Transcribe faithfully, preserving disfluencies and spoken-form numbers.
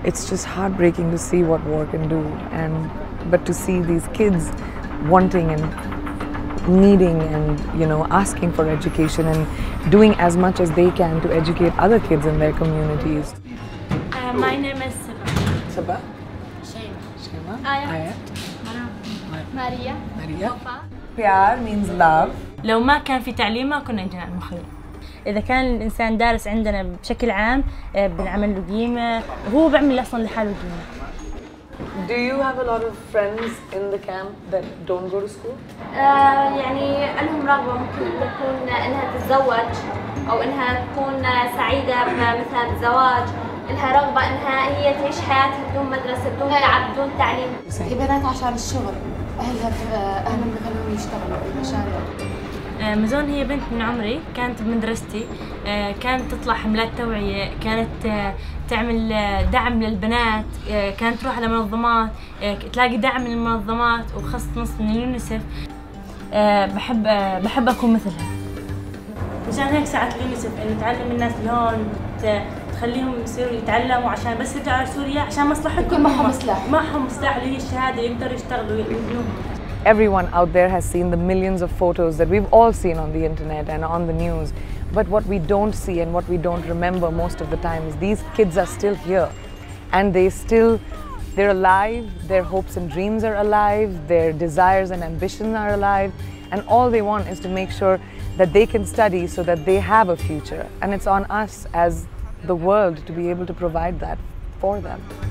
it's just heartbreaking to see what war can do, and but to see these kids wanting and needing and, you know, asking for education and doing as much as they can to educate other kids in their communities. Uh, my name is Saba. Saba? Shema. Shema? Ayat. Maria. Maria. Pyar means love. لو ما كان في تعليم ما كنا جينا المخيم. إذا كان الإنسان دارس عندنا بشكل عام بنعمل له قيمة، هو بيعمل أصلاً لحاله قيمة. Do you have a lot of friends in the camp that don't go to school? آه يعني لهم رغبة ممكن تكون إنها تتزوج أو إنها تكون سعيدة مثلا بالزواج، إنها رغبة إنها هي تعيش حياتها بدون مدرسة، بدون تعب، بدون تعليم. هي بنات عشان الشغل، أهلها أهلهم بيخلوهم يشتغلوا بالمشاريع. مازون هي بنت من عمري، كانت بمدرستي، كانت تطلع حملات توعية، كانت تعمل دعم للبنات، كانت تروح على منظمات تلاقي دعم من المنظمات وخاصة نص من اليونيسف. بحب بحب أكون مثلها. مشان هيك ساعدت اليونيسف إنه تعلم الناس اللي هون، تخليهم يصيروا يتعلموا عشان بس يرجعوا على سوريا عشان مصلحتهم. معهم سلاح. معهم سلاح اللي هي الشهادة يقدروا يشتغلوا ويبنوا. Everyone out there has seen the millions of photos that we've all seen on the internet and on the news. But what we don't see and what we don't remember most of the time is these kids are still here. And they still, they're alive, their hopes and dreams are alive, their desires and ambitions are alive. And all they want is to make sure that they can study so that they have a future. And it's on us as the world to be able to provide that for them.